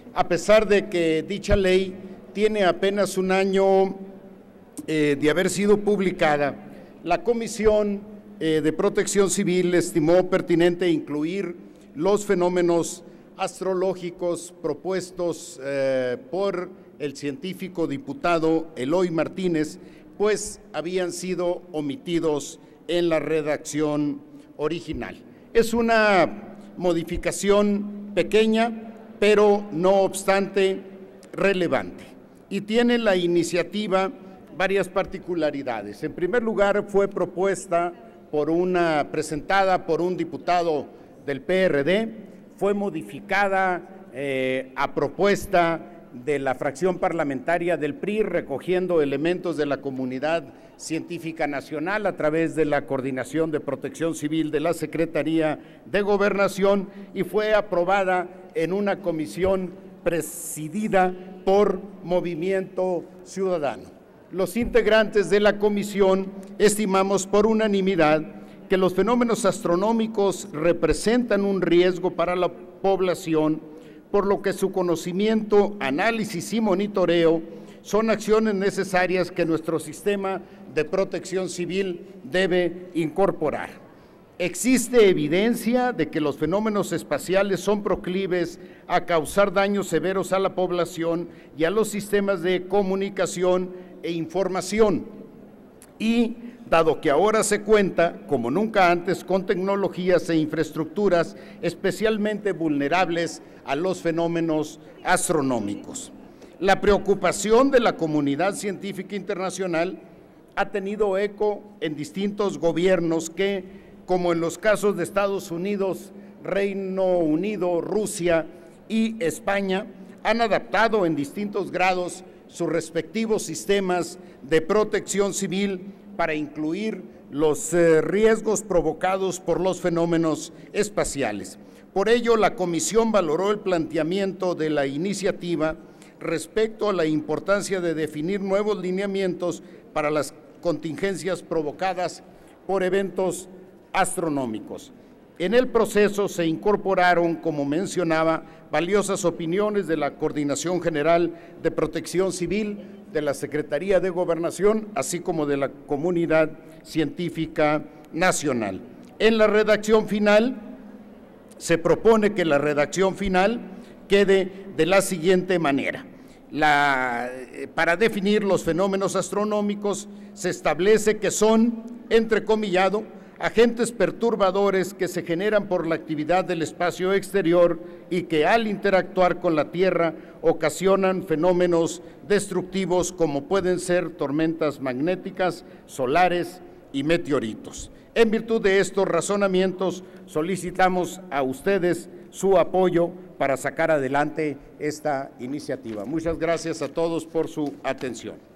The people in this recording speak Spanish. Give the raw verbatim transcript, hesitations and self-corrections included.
a pesar de que dicha ley tiene apenas un año eh, de haber sido publicada, la Comisión eh, de Protección Civil estimó pertinente incluir los fenómenos astrológicos propuestos eh, por el científico diputado Eloy Martínez, pues habían sido omitidos en la redacción original. Es una modificación pequeña, pero no obstante relevante, y tiene la iniciativa varias particularidades. En primer lugar, fue propuesta por una, presentada por un diputado del P R D, fue modificada eh, a propuesta de la fracción parlamentaria del P R I, recogiendo elementos de la comunidad científica nacional a través de la Coordinación de Protección Civil de la Secretaría de Gobernación, y fue aprobada en una comisión presidida por Movimiento Ciudadano. Los integrantes de la comisión estimamos por unanimidad que los fenómenos astronómicos representan un riesgo para la población, por lo que su conocimiento, análisis y monitoreo son acciones necesarias que nuestro sistema de protección civil debe incorporar. Existe evidencia de que los fenómenos espaciales son proclives a causar daños severos a la población y a los sistemas de comunicación e información, y dado que ahora se cuenta, como nunca antes, con tecnologías e infraestructuras especialmente vulnerables a los fenómenos astronómicos. La preocupación de la comunidad científica internacional ha tenido eco en distintos gobiernos que, como en los casos de Estados Unidos, Reino Unido, Rusia y España, han adaptado en distintos grados sus respectivos sistemas de protección civil para incluir los eh, riesgos provocados por los fenómenos espaciales. Por ello, la Comisión valoró el planteamiento de la iniciativa respecto a la importancia de definir nuevos lineamientos para las contingencias provocadas por eventos astronómicos. En el proceso se incorporaron, como mencionaba, valiosas opiniones de la Coordinación General de Protección Civil, de la Secretaría de Gobernación, así como de la Comunidad Científica Nacional. En la redacción final, se propone que la redacción final quede de la siguiente manera. La, para definir los fenómenos astronómicos, se establece que son, entrecomillado, agentes perturbadores que se generan por la actividad del espacio exterior y que al interactuar con la Tierra ocasionan fenómenos destructivos como pueden ser tormentas magnéticas, solares y meteoritos. En virtud de estos razonamientos, solicitamos a ustedes su apoyo para sacar adelante esta iniciativa. Muchas gracias a todos por su atención.